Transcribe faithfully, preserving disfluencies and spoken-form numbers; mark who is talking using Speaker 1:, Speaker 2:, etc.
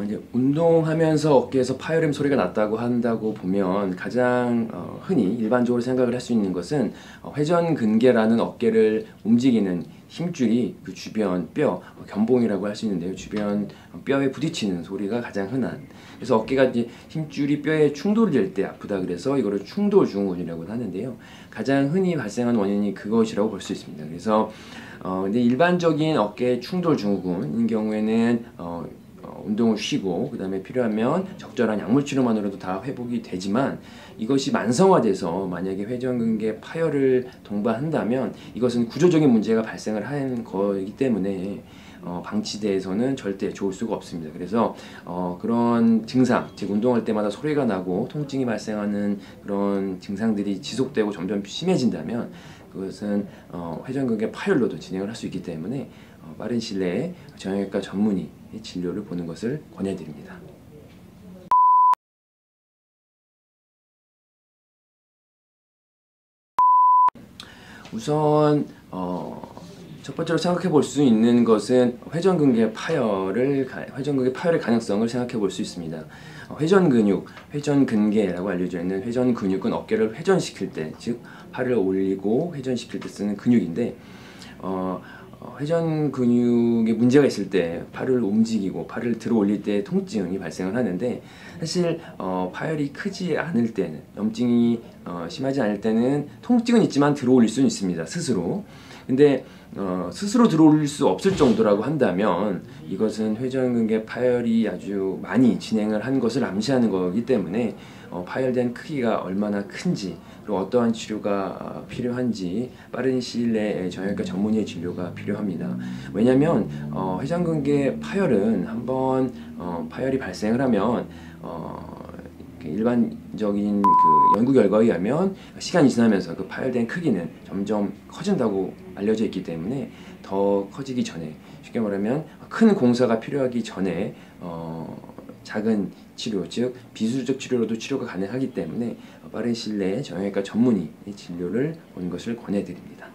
Speaker 1: 어, 이제 운동하면서 어깨에서 파열음 소리가 났다고 한다고 보면 가장 어, 흔히 일반적으로 생각을 할 수 있는 것은 어, 회전근개라는 어깨를 움직이는 힘줄이 그 주변 뼈, 어, 견봉이라고 할 수 있는데요. 주변 뼈에 부딪히는 소리가 가장 흔한. 그래서 어깨가 이제 힘줄이 뼈에 충돌될 때 아프다 그래서 이거를 충돌증후군이라고 하는데요. 가장 흔히 발생하는 원인이 그것이라고 볼 수 있습니다. 그래서 어, 근데 일반적인 어깨 충돌증후군인 경우에는 어, 어, 운동을 쉬고 그 다음에 필요하면 적절한 약물 치료만으로도 다 회복이 되지만 이것이 만성화돼서 만약에 회전근개 파열을 동반한다면 이것은 구조적인 문제가 발생을 하는 거이기 때문에 어, 방치대에서는 절대 좋을 수가 없습니다. 그래서 어, 그런 증상, 즉 운동할 때마다 소리가 나고 통증이 발생하는 그런 증상들이 지속되고 점점 심해진다면 그것은 어, 회전근개 파열로도 진행을 할 수 있기 때문에 어, 빠른 시일 내에 정형외과 전문의 진료를 보는 것을 권해드립니다. 우선 어, 첫 번째로 생각해 볼 수 있는 것은 회전근개 파열을 회전근개 파열의 가능성을 생각해 볼 수 있습니다. 어, 회전근육, 회전근개라고 알려져 있는 회전근육은 어깨를 회전시킬 때, 즉 팔을 올리고 회전시킬 때 쓰는 근육인데 어, 어, 회전 근육에 문제가 있을 때 팔을 움직이고 팔을 들어 올릴 때 통증이 발생을 하는데 사실 어, 파열이 크지 않을 때는 염증이 어, 심하지 않을 때는 통증은 있지만 들어 올릴 수는 있습니다. 스스로. 근데 어, 스스로 들어 올릴 수 없을 정도라고 한다면 이것은 회전근개 파열이 아주 많이 진행을 한 것을 암시하는 거기 때문에 어, 파열된 크기가 얼마나 큰지 그리고 어떠한 치료가 필요한지 빠른 시일 내에 정형외과 전문의의 진료가 필요합니다. 왜냐하면 어, 회전근개 파열은 한번 어, 파열이 발생을 하면 어, 일반적인 그 연구 결과에 의하면 시간이 지나면서 그 파열된 크기는 점점 커진다고 알려져 있기 때문에 더 커지기 전에 쉽게 말하면 큰 공사가 필요하기 전에 어, 작은 치료, 즉 비수술적 치료로도 치료가 가능하기 때문에 빠른 시일 내에 정형외과 전문의 진료를 보는 것을 권해드립니다.